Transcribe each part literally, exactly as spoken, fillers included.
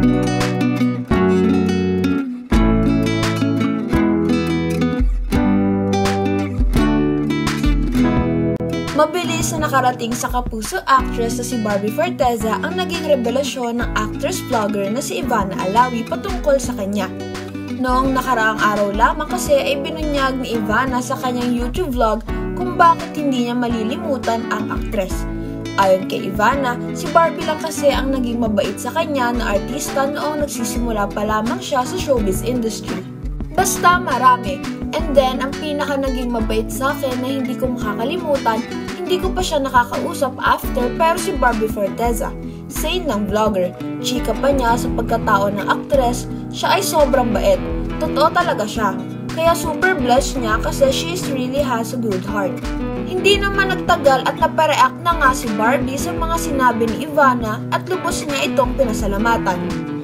Mabilis na nakarating sa kapuso actress na si Barbie Forteza ang naging revelasyon ng actress-vlogger na si Ivana Alawi patungkol sa kanya. Noong nakaraang araw lamang kasi ay binunyag ni Ivana sa kanyang YouTube vlog kung bakit hindi niya malilimutan ang aktres. Ayon kay Ivana, si Barbie lang kasi ang naging mabait sa kanya na artista noong nagsisimula pa lamang siya sa showbiz industry. Basta marami. And then, ang pinaka naging mabait sa akin na hindi ko makakalimutan, hindi ko pa siya nakakausap after pero si Barbie Forteza. Say ng vlogger, chika pa niya sa pagkatao ng aktres, siya ay sobrang bait. Totoo talaga siya. Kaya super blessed niya kasi she really has a good heart. Hindi naman nagtagal at napareact na nga si Barbie sa mga sinabi ni Ivana at lubos niya itong pinasalamatan.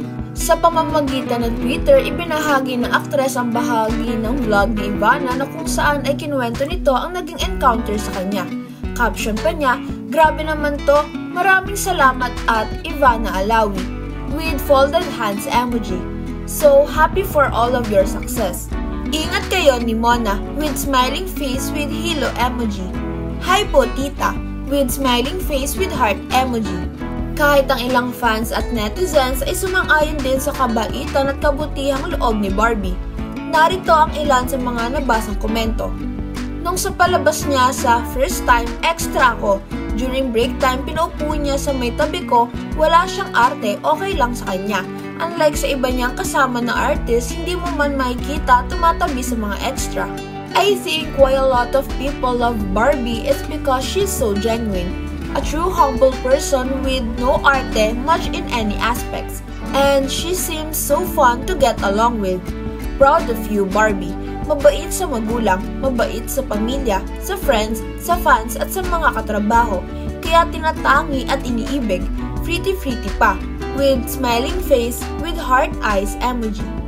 Sa pamamagitan ng Twitter, ibinahagi ng aktres ang bahagi ng vlog ni Ivana na kung saan ay kinuwento nito ang naging encounter sa kanya. Caption pa niya, "Grabe naman to, maraming salamat at Ivana Alawi," with folded hands emoji. "So happy for all of your success. Ingat kayo ni Mona," with smiling face with hilo emoji. "Hi po tita," with smiling face with heart emoji. Kahit ang ilang fans at netizens ay sumang-ayon din sa kabaitan at kabutihang loob ni Barbie. Narito ang ilan sa mga nabasang komento. Nung sa palabas niya sa First Time, extra ko. During break time, pinaupo niya sa may tabi ko, wala siyang arte, okay lang sa kanya. Unlike sa iba niyang kasama na artist, hindi mo man makikita tumatabi sa mga extra. I think why a lot of people love Barbie is because she's so genuine. A true humble person with no arte much in any aspects. And she seems so fun to get along with. Proud of you, Barbie. Mabait sa magulang, mabait sa pamilya, sa friends, sa fans at sa mga katrabaho. Kaya tinatangi at iniibig. Pretty-pretty pa. With smiling face with heart eyes emoji.